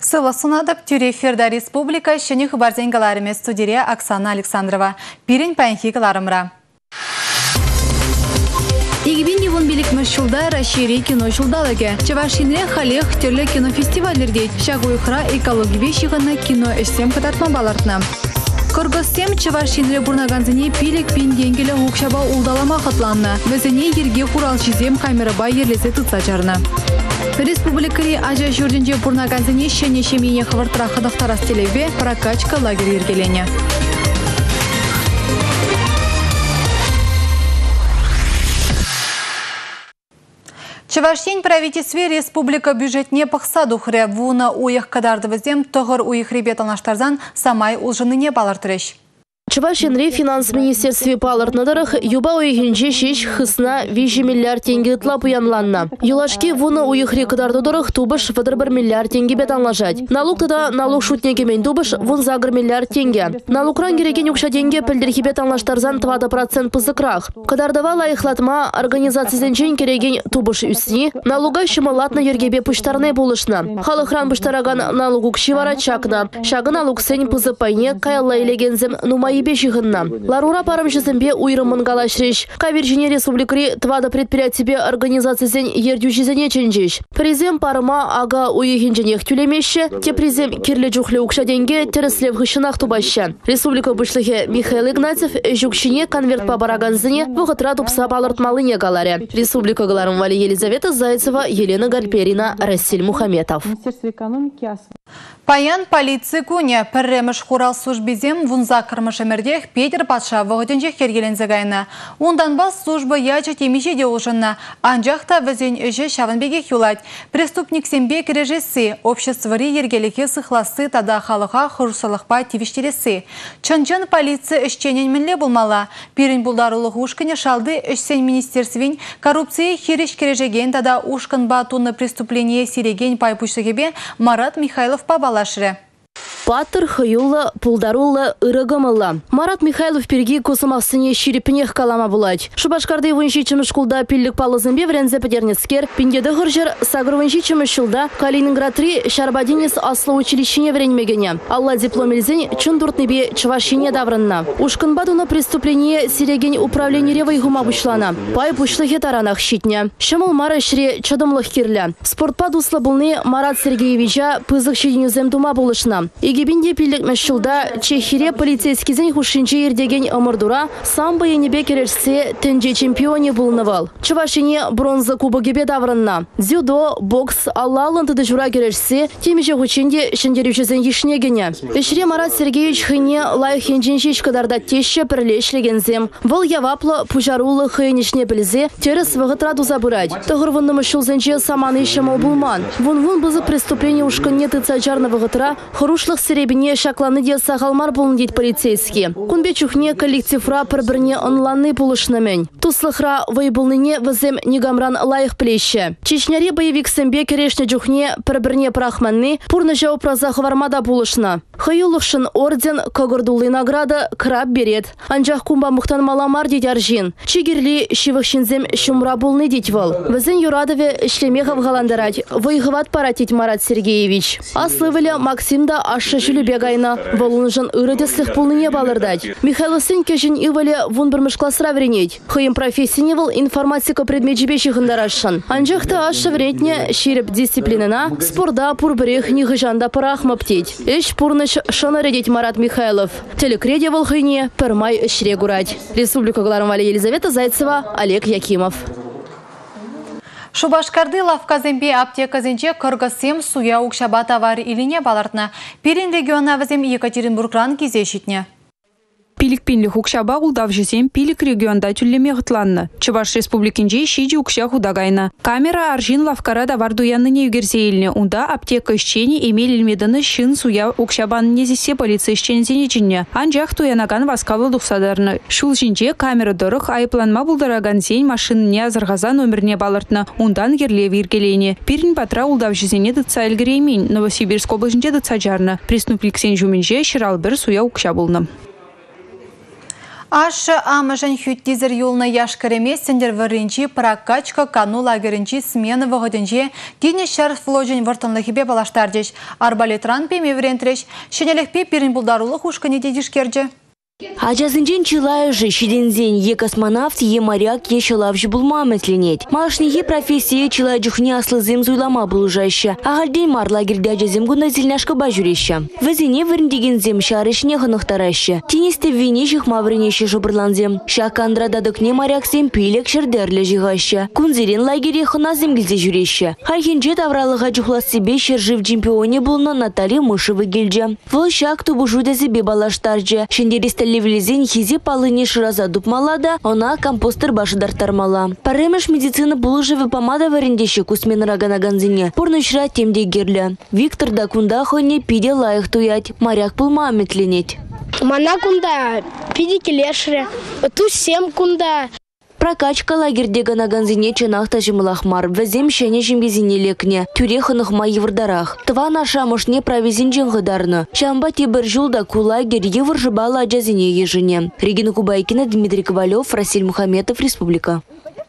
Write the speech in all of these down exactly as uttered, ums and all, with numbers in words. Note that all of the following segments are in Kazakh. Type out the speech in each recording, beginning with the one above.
Сыла сунадып Тюреферда Республика шыны хыбарзен галарыме студия Оксана Александрова. Пирин пәнхи галарымра. Игибин евон билик мышчулда расшири кино шулдалаге. Чавашинре халех терле кинофестивалерде. Шагуйхра экологибе шиғына кино эшсем катартма балартна. Кыргызстем Чавашинре бурнаганзыне пилик пин денгелі ұқшаба улдалама хатланна. Візіне ерге хуралшизем камераба ерлесе тұтса жарна. Республикари ажа жүрдінже бурнаганзыне шене шемене хвартыра қадақтарас телебе прокачка лагерь ергелене. Чавашин правительстве республика бюджетне пақсаду хре вуна уйық кадардывыздем тұғыр уйық ребеталнаштарзан самай улжыныне балартырыш. Чувашинре финанс министерстве палыртнадырых юба уйхинче шеш хысна виже миллиард тенге тла пуянланна. Юлашки вуна уйхри кадардыдырых тубыш вадыр бір миллиард тенге бетанлажать. Налог тада налог шутнеге мен тубыш вун загр миллиард тенге. Налогран кереген юкша денге пілдерхи бетанлаштарзан твада процент пызыкрах. Кадардава лайхлатма организациясен чен кереген тубыш үсни налога шымалатна ергебе пуштарне булышна. Халыхран пуштараган налогук шивара чакна. Шагы налог сен пызыпайне каялла илегензем нумай Ларура парамшызымбе уйрымын галашреш. Кавержине республикари твада предприятие организациясен ердюшизене ченжеш. Призем парыма ага уйхинженех тюлемеше, те призем кирле жухле укшаденге тереслев хышынах тубаща. Республика бышлыхе Михаил Игнатьев жукшине конверт по бараганзыне вғытра тупса балыртмалыне галаре. Республика галарым вали Елизавета Зайцева, Елена Гальперина, Расиль Мухаметов. Паян полиция куне пірреміш хурал службезем вунза кырмыш эмердех Петер Патша вғытынжех кергелензегайны. Ондан бас служба ячы темеше де ұлжынна. Анжақта візен өжі шавынбегех юлать. Преступник сембек режесі, обществори ергеліке сықласы тада халыға хұрсылықпа тивіштересі. Чынжын полиция үшченен мінле болмала. Пирин бұлдарылық ұшқыне шалды үшсен министерствен коррупция хереш кережеген тада ұшқын батуны преступление сиреген пайпушығыбе Марат Михайлов пабала. Паттыр хыюлы, пулдарулы, ырыгымылы. Марат Михайлов перги кусымақсыне ширипінех калама булать. Шубашкарды вынши чымышкулда пиллік палызымбе врензе падернецкер, пиндеді ғыржыр сагыр вынши чымышылда Калининград-три Шарбадинес аслы училищине вренмегене. Алла дипломелзен чундуртнебе Чувашине даврынна. Ушкынбадуна преступление сиреген управление ревой гума бушлана. Пай бушлыхе таранах щитня. Шамыл мара шре чадымлых кирля. Спортпад услабылны Марат Сергеевича пызық щеденюзем дума булышна. Егебинде пилік мәшілда Чехире полицейскізен хушинче ердеген омырдура самбо енебе керешсе тенже чемпионе булнывал. Чувашине бронза кубогебе даврынна. Дзюдо, бокс, аллалынтыды жура керешсе темеше хучинде шендерючезен ешнегене. Эшре Марат Сергеевич хыне лайық енженшеш кадарда теші пірлешлегензем. Выл яваплы пужарулы хыйнешне білзе терес вғытраду забырать. Тұғырвынны мүшілзенче саманы шамал булман. Вун-вун бызы преступление ушканне тыца жарны вғытра Хырушлых серебине шакланы де сағалмар болын дейд полицейский. Кунбе чухне коллективра пір-бірне онланны булышнымен. Туслыхра вайбулныне візем негамран лайық плеще. Чечняре боевик сэмбе керешне чухне пір-бірне прахманны пурны жау празахы вармада булышна. Хыюлықшын орден, кагырдулы награда краб берет. Анжақ кумба мұқтан маламар дейд аржин. Чигерли шивықшынзем шумра болны дейд вал. Візен юрадове шлемехов галандарать. Вайғыват паратить Марат Сергеевич. Аслывыля Максим да ашы жүлі бегайна. Волунжын ырыдеслых пулныне балырдать. Михаил сын кешін ивале вон бірміш классра веренеть. Хыйым профессионевал информатика предметжібеші ғындарашын. Анжақта ашы вретне шеріп дисциплинына спорда пурбірех нихыжанда парахма птеть. Эш пурныш шана редеть Марат Михайлов. Телекреде волхыне пермай шре гурать. Республика Галарымвали Елизавета Зайцева, Олег Якимов. Шубашкарды лавказембе аптеказенче кыргызсем суя укшаба товар илине балартна. Пирин региона візем Екатеринбургран кезешітне. Пилик-пинлих укшаба улдав жесем пилик регионда тюллеме ғытланны. Чуваш республикинже шиджи укша худагайна. Камера аржин лавкара давар дуянныне югерзейліне. Унда аптека ищени эмел илмеданы шын суя укшабан незесе полиция ищензене чинне. Анжақ туянаган васкалы дұқсадарны. Шул жинже камера дұрық айпланма булдараган зен машинне азырғаза номерне балыртны. Ундан ерлев иргелене. Пирин патра улдав жесене дытса элгереймин. Новосибирск облажынже дытса жарны. Преступник сен жуменже шырал бір суя укша булны. Ашы амыжын хүттезір юлны яшкіремес сендер варынчи прокачка кану лагерінчи смены вғыдынчи тине шарф фложын вартынлықыбе балаштардеш. Арбалетран пе меврентреш, шенелікпе перін бұлдарулық ушкыне дедішкерді. Ажазынчен чилая же шидензен е космонавт, е моряк, е шалавжы булма мәтленет. Малашнеге профессия чилая жүхне аслызым зуйлама булужаща. Агалден мар лагерде ажазым гуна зельнашка бажуреща. Вазине варндегензем шарышне ханықтараща. Тенесте вине жихма вренеще жобырланзем. Шакандра дадыкне моряксем пилек шердерлі жигаща. Кунзерен лагере ханазем гилзе жүреща. Хайхенже тавралыға жүхлас себе шержив чемпионе булна Наталья Мышевы гильджа. Выл шак тубужуда себе балаштарджа. Шендеристі Левлезен хизе палыне шыраза дупмалада, она компостер башы дартармала. Паремеш медицина булыжевы помада варендеше кусмен раганаганзине. Порнышра темде герлі. Виктор да кунда хойне пиде лайық туять. Моряк пылма аметленет. Мана кунда пиде келешре. Ту сем кунда. Прокачка лагерде ганаганзине чынақта жымылахмар. Вәзем шәне жембезине лекне. Тюрехынық ма евырдарах. Тва наша мышне провезин жыңғыдарны. Шамба тебір жылда ку лагерь евыр жыбала ажазине ежіне. Регина Кубайкина, Дмитрий Ковалев, Расиль Мухаметов, Республика.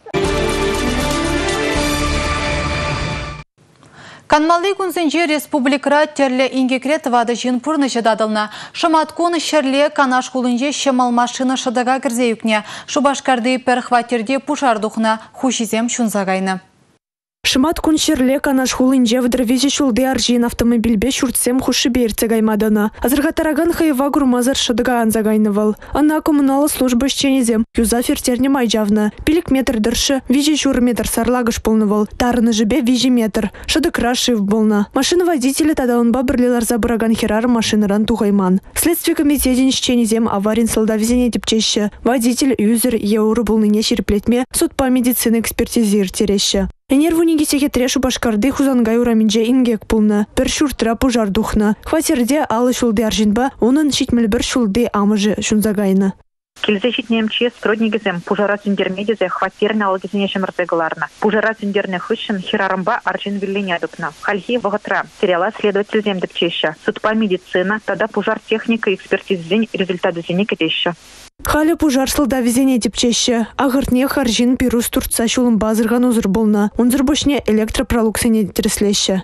Канмалы күнсенже республикра терлі ингекрет вады жин пұрны жададылна. Шаматкуны шерле канаш құлынже шемал машина шыдыға кірзе үкне. Шубашкарды перхватерде пушардухна хушизем шунзагайны. Шымат күншерле канаш хулынже вдравезе шулды аржин автомобильбе шуртсем хуши берце гаймадана. Азырға тараган хайва гурмазар шыдыға анзагайнывал. Ана коммуналы служба шченезем. Юза фертерне майжавна. Пилик метр дыршы, вижи шур метр сарлагыш полнывал. Тарыны жібе вижи метр. Шыдык рашив болна. Машина водителя тада он бабырлилар забыраган херар машинаран тугайман. Следствие комитетен шченезем аварин солдавизене тепчеще. Водитель юзер еуры болныне шерплетме суд по медицины экспертизир тереща. Энервуниги секретре Шубашкарды хузангай ураминже ингек пулна. Бір шуртра пужар духна. Хватерде алы шулды аржинба, онын шитмел бір шулды амыжы шунзагайна. Килзе шитнемче строднигізем пужара сүндермедезе хватерне алгізіне шымырзегаларна. Пужара сүндерне хүшін хирарымба аржин виллене адупна. Хальхи вағытра. Сериала следователь демдепчеща. Судпа медицина, тада пужар техника экспертиззен результаты зене кетеща. Халі пужар сылда везене тепчеще. Ағыртне харжин пирус турца шулым базырған озыр болна. Онзыр бошне электропролуксене тереслеще.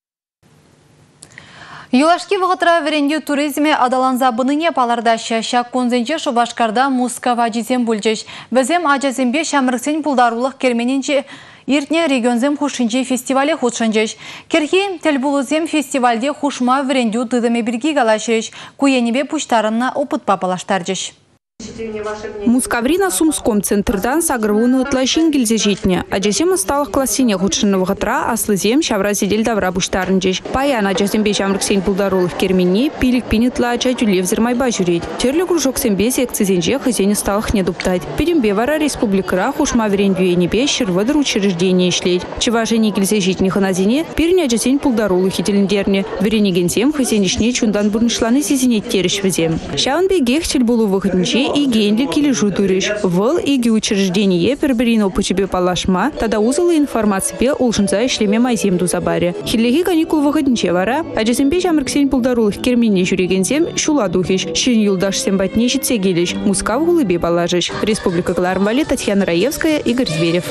Юлашки вғытра веренде туризме адаланза бұныне палардаща. Шак конзенче Шубашкарда Мускава жезем бүлжеш. Візем ажазембе шамырсен пулдарулық кермененче Иртне регионзем хушинче фестивале худшынчеш. Керхи телбулузем фестивальде хушма веренде тыдыме бірге галашеш. Куенебе пуштарынна опыт папалаштаржеш. Мускаврина Сумском центрдан сагрвуну тлащин гильзе житне. Аджасем сталых классине худшинного гатра, аслызем шавра сидель давра буштарнчеш. Паян аджасем бешамрыксен пулдарулых керменне, пилик пинетла ачатюлев зермайба жюрить. Терлі кружок сембе секцизенже хызене сталых не дуптать. Перембе вара республикара хушма верендюенебе шервадыр учреждение шлеть. Чеважение гильзе житне ханазине, перне аджасен пулдарулых хителендерне. Веренегенсем хызенешне чундан бурнышланы сизенет тереш везем. Шаунбе гехтель булу выходнче и генлик или жутуриш. Вол иги учреждение перберино по тебе палашма, тогда узала информация улшинца и шлеме майзем забаре. Хиллеги каникул выходниче вара, а джесембе жамрксень пулдарулых кермине жюригензем шула духиш, щин юлдаш сембатнещит сегилиш, мускав гулыбе положишь. Республика Клармвали, Татьяна Раевская, Игорь Зверев.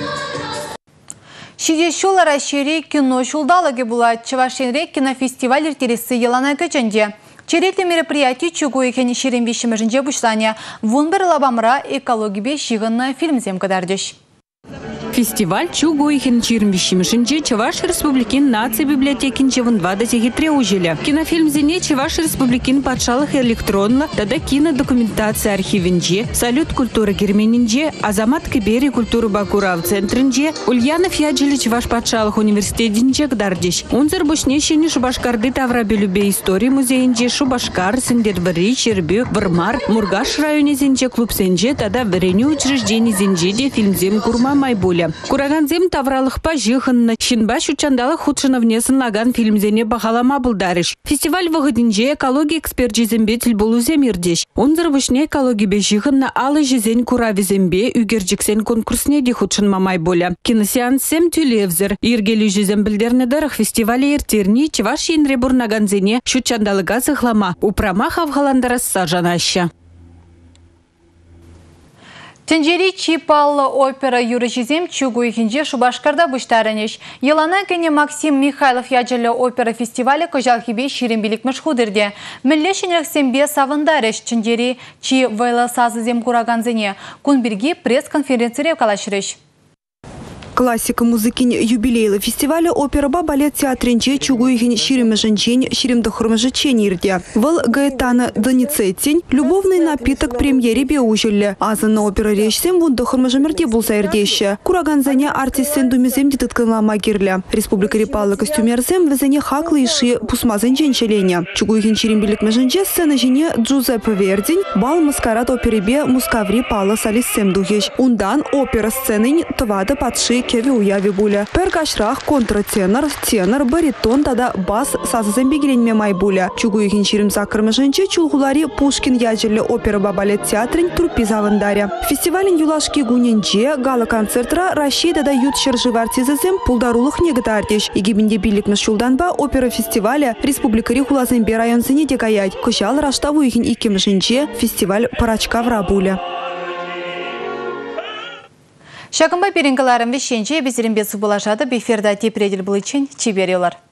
Шидешула расшири кино шулдалаги була Чевашенрек кинофестиваль иртересі елана көченде. Черетлі мероприятий чугуй кені шерен бешімірінже бұшлане. Вунбер лабамра экологибе шиғынна фильмзем кадардыш. Фестиваль Чугуйхин Чирмбищимшинче Чуваш Республикин нации библиотекин Чевунвада тегитре ужили. Кинофильм Зене Чуваш Республикин подшалых электронно, тогда кинодокументация архивинче, салют культуры Герменинче, Азамат Кибери культуры Бакура в центринче, Ульянов Яджили Чуваш подшалых университетинче Гдардищ. Унзер бушнещини Шубашкарды Таврабелюбе истории музейнче, Шубашкар, Сендербери, Чербю, Вармар, Мургаш районе Зенче, клуб Сенче, тогда в Рене учреждений Зенчеде фильмзем Курма Майбуля. Кураганзем тавралых пажиханна, щинбаш учандалых худшина внесен лаган фильмзене бахалама булдарыш. Фестиваль выходинже экология экспертизембе булуземирдеш. Он зарвышне экология бежиханна алы жизнь куравизембе үгерджиксен конкурсне де худшин мамай боля. Киносеанс сем тюлевзер. Иргели жизембельдерне дарах фестивале иртерни чеваш енребур наганзене шучандалыга зыхлама. Упрамаха в галандарас сажанаща. Тенджери Чипаллы опера юрыжизем чугуйхинже Шубашкарда бұштарынеш. Елана кене Максим Михайлов яджылы опера фестивалі көжалхибе ширембелік мүшхудырде. Мүллешінек сембе савындарыш Тенджери Чи вайла сазызем кураганзыне. Кунберги пресс-конференция калашырыш. Классика музыкин юбилейлы фестиваля опера-ба балет театринче чугуйхин ширемеженчень ширемдохормежечень ирде. Вал Гаэтана Доницетень любовный напиток премьере беужелле. Азан на опера речсем вундохормежемерде булса ирдеще. Кураганзаня артистен думезем дитытканла магирля. Республика Репалла костюмерзем везене хаклы иши пусмазен женчеленя. Чугуйхин ширембелик меженче сцена жене Джузеппе Вердень бал маскарад оперебе мускаври пала салиссем духещ. Ундан опера сценын товада подши кеви уяви буля. Пергашрах контратенор, тенор, баритон тада бас сазызем бегеленме май буля. Чугуйхин ширим закрмышынче чулгулари Пушкин яджерле опера-ба балет театрин труппизавындаря. Фестивалин юлашки гуненче гала концертра Рашида да ют шержив артизазем пулдарулых негатардеш. Игибинде биликмеш шулданба опера фестиваля Республикари Хулазембе районзыне декаять. Кушал раштавуйхин икимшинче фестиваль парачкавра буля. Шагымба перенгіларым вешенче безерін бесі болашады беферда тепредел бұл için чеберелер.